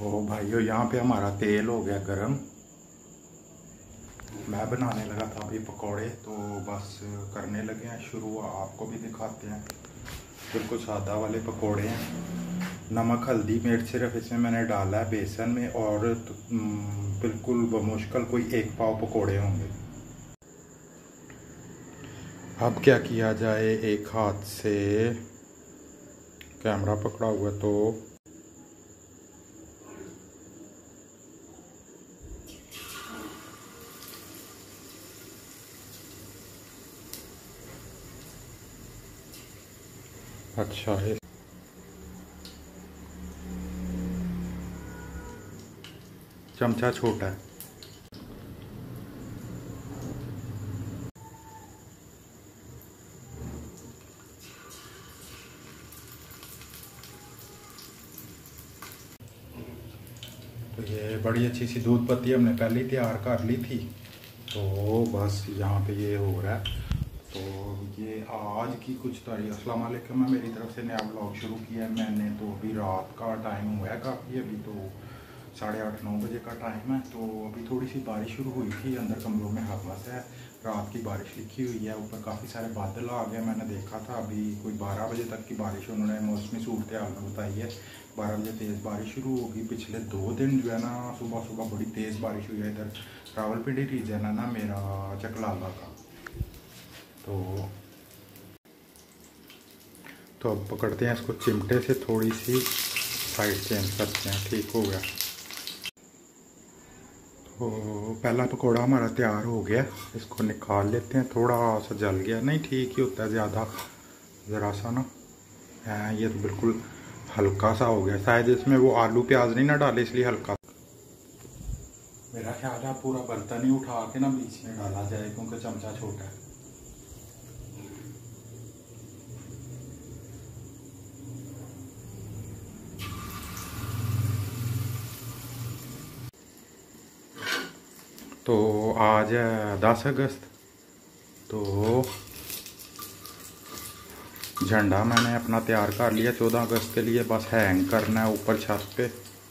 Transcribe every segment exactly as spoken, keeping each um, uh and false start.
ओ भाइयों, यहाँ पे हमारा तेल हो गया गरम। मैं बनाने लगा था अभी पकौड़े, तो बस करने लगे हैं शुरू। आपको भी दिखाते हैं। बिल्कुल सादा वाले पकौड़े हैं। नमक, हल्दी, मिर्च सिर्फ इसमें मैंने डाला है बेसन में, और बिल्कुल बमुश्किल कोई एक पाव पकौड़े होंगे। अब क्या किया जाए, एक हाथ से कैमरा पकड़ा हुआ तो अच्छा है। चमचा छोटा है। तो ये बड़ी अच्छी सी दूध पत्ती हमने पहले ही तैयार कर ली थी, तो बस यहाँ पे ये हो रहा है। तो ये आज की कुछ तारीख। अस्सलाम वालेकुम, मैं मेरी तरफ से नया ब्लॉग शुरू किया है मैंने। तो अभी रात का टाइम हुआ है काफ़ी, अभी तो साढ़े आठ नौ बजे का टाइम है। तो अभी थोड़ी सी बारिश शुरू हुई थी, अंदर कमरों में हवस है, रात की बारिश लिखी हुई है, ऊपर काफ़ी सारे बादल आ गए। मैंने देखा था अभी कोई बारह बजे तक की बारिश उन्होंने मौसमी सूरत हाल में बताई है। बारह बजे तेज़ बारिश शुरू होगी। पिछले दो दिन जो है ना, सुबह सुबह बड़ी तेज़ बारिश हुई है। इधर रावलपिंडी रीजन है ना मेरा, चकलाला का। तो तो अब पकड़ते हैं इसको चिमटे से, थोड़ी सी साइड चेंज करते हैं। ठीक हो गया। तो पहला पकौड़ा हमारा तैयार हो गया, इसको निकाल लेते हैं। थोड़ा सा जल गया, नहीं ठीक ही होता है, ज़्यादा ज़रा सा ना है। ये तो बिल्कुल हल्का सा हो गया, शायद इसमें वो आलू प्याज नहीं ना डाले इसलिए हल्का। मेरा ख्याल है पूरा बर्तन ही उठा के ना बीच में डाला जाए, क्योंकि चमचा छोटा है। तो आज है दस अगस्त, तो झंडा मैंने अपना तैयार कर लिया चौदह अगस्त के लिए। बस हैंग करना है ऊपर छत पे।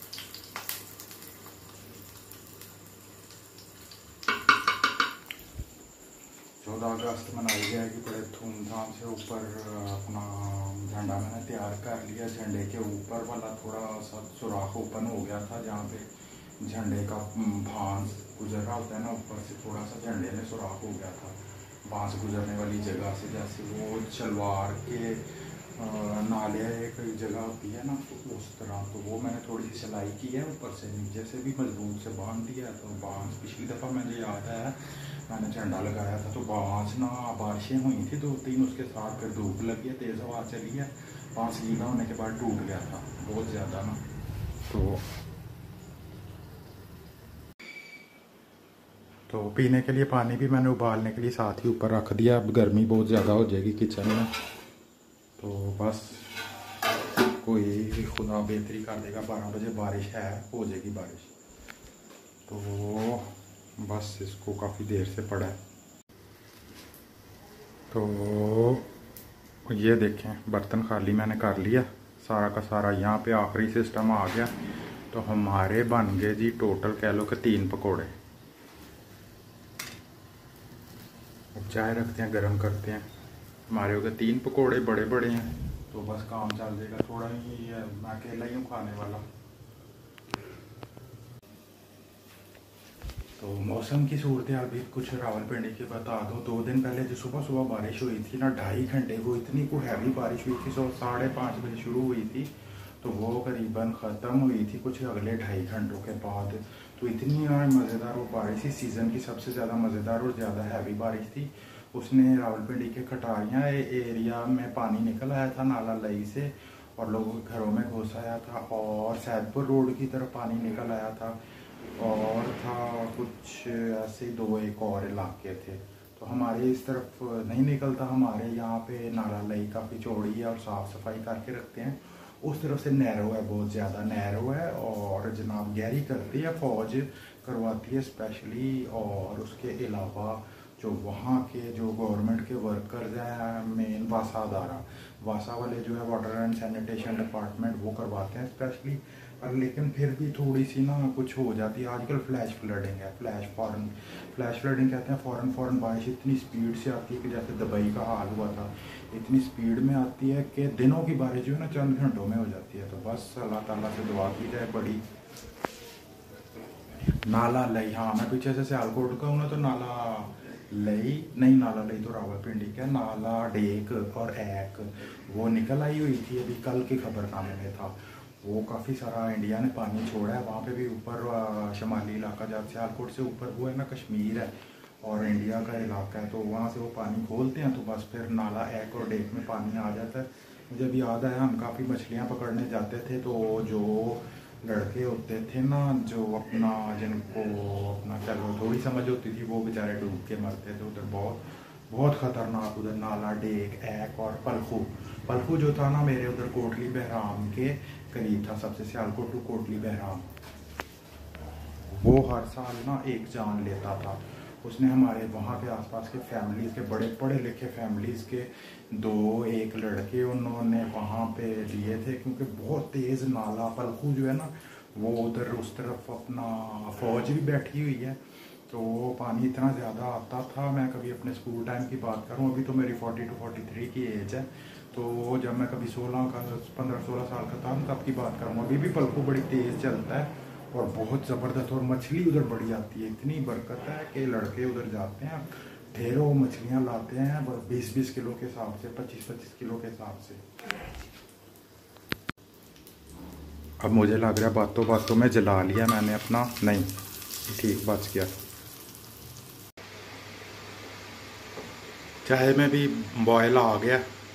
चौदह अगस्त मनाई जाएगी बड़े धूमधाम से। ऊपर अपना झंडा मैंने तैयार कर लिया। झंडे के ऊपर वाला थोड़ा सा सुराख ओपन हो गया था, जहाँ पे झंडे का भांस गुजर रहा होता है ना, ऊपर से थोड़ा सा झंडे में सुराख हो गया था बांस गुजरने वाली जगह से। जैसे वो चलवार के नाले एक जगह होती है ना, तो उस तरह। तो वो मैंने थोड़ी सी सिलाई की है ऊपर से, नीचे से भी मजबूत से बांध दिया है। तो बांस पिछली दफ़ा मुझे याद है मैंने झंडा लगाया था, तो बांस ना बारिशें हुई थी दो तीन, उसके साथ फिर धूप लगी है, तेज़ हवा चली है, बांस गीला होने के बाद टूट गया था बहुत ज़्यादा ना। तो तो पीने के लिए पानी भी मैंने उबालने के लिए साथ ही ऊपर रख दिया। अब गर्मी बहुत ज़्यादा हो जाएगी किचन में, तो बस कोई खुदा बेहतरी कर देगा। बारह बजे बारिश है, हो जाएगी बारिश। तो बस इसको काफ़ी देर से पड़ा है। तो ये देखें, बर्तन खाली मैंने कर लिया सारा का सारा। यहाँ पे आखिरी सिस्टम आ गया। तो हमारे बन गए जी टोटल कह लो कि तीन पकोड़े। अब चाय रखते हैं, गरम करते हैं। हमारे हो गए तीन पकोड़े, बड़े बड़े हैं, तो बस काम चल जाएगा। थोड़ा ही है, मैं अकेला ही हूँ खाने वाला। तो मौसम की सूरत हाल भी कुछ रावलपिंडी की बता दो। दो दिन पहले जो सुबह सुबह बारिश हुई थी ना, ढाई घंटे वो इतनी को हैवी बारिश हुई थी। सो साढ़े पाँच बजे शुरू हुई थी, तो वो करीबन ख़त्म हुई थी कुछ अगले ढाई घंटों के बाद। तो इतनी मज़ेदार वो बारिश थी, सीज़न की सबसे ज़्यादा मज़ेदार और ज़्यादा हैवी बारिश थी। उसने रावलपिंडी के कटारियाँ एरिया में पानी निकल आया था नाला लई से, और लोगों के घरों में घुस आया था। और सैदपुर रोड की तरफ पानी निकल आया था, और था कुछ ऐसे दो एक और इलाके थे। तो हमारे इस तरफ नहीं निकलता। हमारे यहाँ पे नाला लई काफ़ी चौड़ी है और साफ़ सफाई करके रखते हैं। उस तरफ से नैरो है, बहुत ज़्यादा नैरो है, और जनाब गहरी करती है फ़ौज, करवाती है स्पेशली। और उसके अलावा जो वहाँ के जो गवर्नमेंट के वर्कर्स हैं, मेन वसादारा, वासा वाले जो है वाटर एंड सैनिटेशन डिपार्टमेंट वो करवाते हैं स्पेशली। पर लेकिन फिर भी थोड़ी सी ना कुछ हो जाती है। आजकल फ्लैश फ्लडिंग है, फ्लैश फॉरन फ्लैश फ्लडिंग कहते हैं। फ़ौरन फ़ौरन बारिश इतनी स्पीड से आती है कि जैसे दुबई का हाल हुआ था, इतनी स्पीड में आती है कि दिनों की बारिश जो है ना चंद घंटों में हो जाती है। तो बस अल्लाह ताला से दुआ की जाए बड़ी। नाला लई, हाँ मैं पीछे से सियालकोट का हूँ ना, तो नाला लई नहीं, नाला लई तो रावलपिंडी का, नाला डेक और एक वो निकल आई हुई थी। अभी कल की खबरनामे में था वो, काफ़ी सारा इंडिया ने पानी छोड़ा है वहाँ पे भी। ऊपर शमाली इलाका जहाँ सियालकोट से ऊपर वो है ना कश्मीर है और इंडिया का इलाका है, तो वहाँ से वो पानी खोलते हैं तो बस फिर नाला एक और डेक में पानी आ जाता है। मुझे अभी याद आया, हम काफ़ी मछलियाँ पकड़ने जाते थे, तो जो लड़के होते थे ना जो अपना जिनको अपना चलो थोड़ी समझ होती थी, वो बेचारे डूब के मरते थे उधर। बहुत बहुत ख़तरनाक उधर नाला डेक एक और पलखू। पलखू जो था ना मेरे उधर कोटली बहराम के करीब था सबसे, सियालकोट टू कोटली बहराम। वो हर साल ना एक जान लेता था। उसने हमारे वहाँ के आसपास के फैमिलीज़ के बड़े पढ़े लिखे फैमिलीज़ के दो एक लड़के उन्होंने वहाँ पे लिए थे, क्योंकि बहुत तेज़ नाला पलखू जो है ना वो उधर उस तरफ अपना फ़ौज भी बैठी हुई है, तो पानी इतना ज़्यादा आता था। मैं कभी अपने स्कूल टाइम की बात करूँ, अभी तो मेरी फोर्टी टू फोर्टी थ्री की एज है, तो जब मैं कभी सोलह का पंद्रह सोलह साल का था तब की बात करूँ। अभी भी पलखू बड़ी तेज़ चलता है और बहुत ज़बरदस्त, और मछली उधर बड़ी आती है। इतनी बरकत है कि लड़के उधर जाते हैं, ढेरों मछलियाँ लाते हैं, बस बीस बीस किलो के हिसाब से, पच्चीस पच्चीस किलो के हिसाब से। अब मुझे लग रहा है बातों बातों में जला लिया मैंने अपना, नहीं ठीक बच गया। चाय में भी बॉयल आ गया।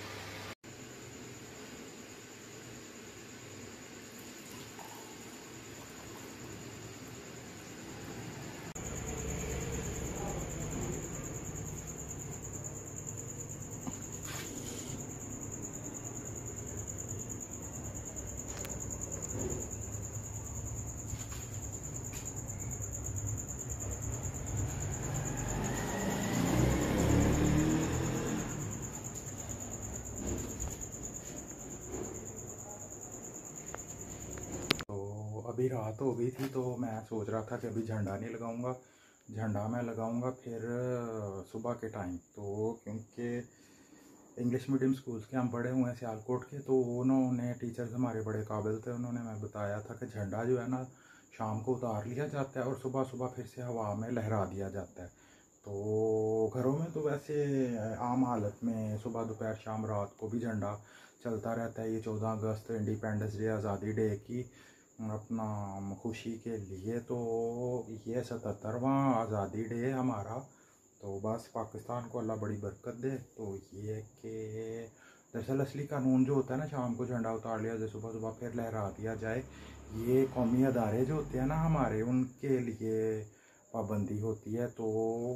अभी रात हो गई थी, तो मैं सोच रहा था कि अभी झंडा नहीं लगाऊंगा, झंडा मैं लगाऊंगा फिर सुबह के टाइम। तो क्योंकि इंग्लिश मीडियम स्कूल्स के हम पढ़े हुए हैं सियालकोट के, तो उन्होंने टीचर्स हमारे बड़े काबिल थे, उन्होंने मैं बताया था कि झंडा जो है ना शाम को उतार लिया जाता है और सुबह सुबह फिर से हवा में लहरा दिया जाता है। तो घरों में तो वैसे आम हालत में सुबह दोपहर शाम रात को भी झंडा चलता रहता है। ये चौदह अगस्त इंडिपेंडेंस डे आज़ादी डे की अपना खुशी के लिए, तो ये सतहत्तरवां आज़ादी डे हमारा। तो बस पाकिस्तान को अल्लाह बड़ी बरकत दे। तो ये कि दरअसल असली कानून जो होता है ना, शाम को झंडा उतार लिया जाए, सुबह सुबह फिर लहरा दिया जाए, ये कौमी अदारे जो होते हैं ना हमारे, उनके लिए पाबंदी होती है। तो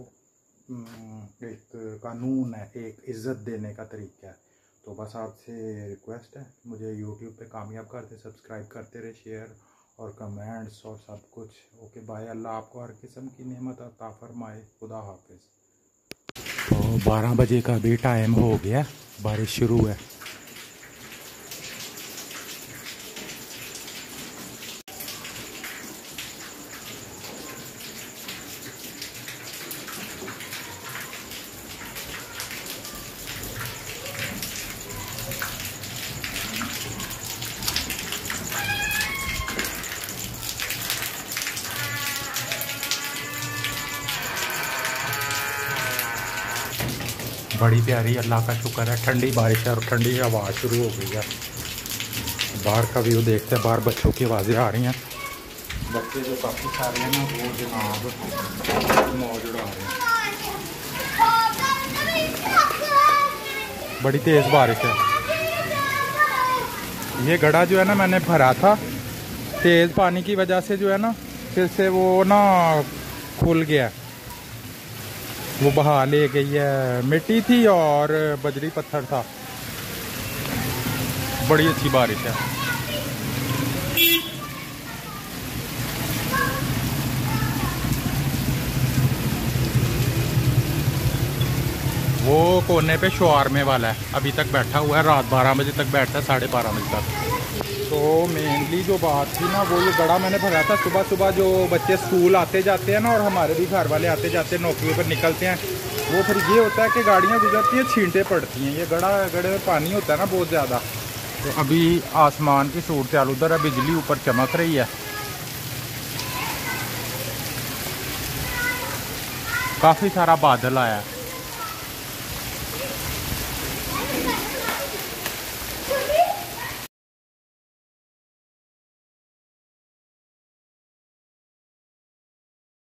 एक कानून है, एक इज़्ज़त देने का तरीका है। तो बस आपसे रिक्वेस्ट है, मुझे यूट्यूब पे कामयाब करते, सब्सक्राइब करते रहे, शेयर और कमेंट्स और सब कुछ। ओके बाय, अल्लाह आपको हर किस्म की नेमत अता फरमाए। खुदा हाफिज़। तो बारह बजे का भी टाइम हो गया, बारिश शुरू है। बड़ी प्यारी, अल्लाह का शुक्र है, ठंडी बारिश है और ठंडी हवा शुरू हो गई है। बाहर का व्यू देखते हैं, बाहर बच्चों की आवाज़ें आ रही हैं। बच्चे जो काफ़ी सारे हैं ना वो जनाब मौज उड़ा रहे हैं। बड़ी तेज़ बारिश है। ये गड्ढा जो है ना मैंने भरा था, तेज़ पानी की वजह से जो है ना फिर से वो ना खुल गया, वो बहा ले गई है। मिट्टी थी और बजरी पत्थर था। बड़ी अच्छी बारिश है। वो कोने पे शवारमे वाला है, अभी तक बैठा हुआ है, रात बारह बजे तक बैठा है, साढ़े बारह बजे तक। तो मेनली जो बात थी ना वो ये गड़ा मैंने भरा था। सुबह सुबह जो बच्चे स्कूल आते जाते हैं ना, और हमारे भी घर वाले आते जाते हैं, नौकरी पर निकलते हैं, वो फिर ये होता है कि गाड़ियाँ गुजरती हैं, छींटे पड़ती हैं। ये गड़ा गड़े में पानी होता है ना बहुत ज़्यादा। तो अभी आसमान की सूरत हाल उधर है, बिजली ऊपर चमक रही है, काफ़ी सारा बादल आया है।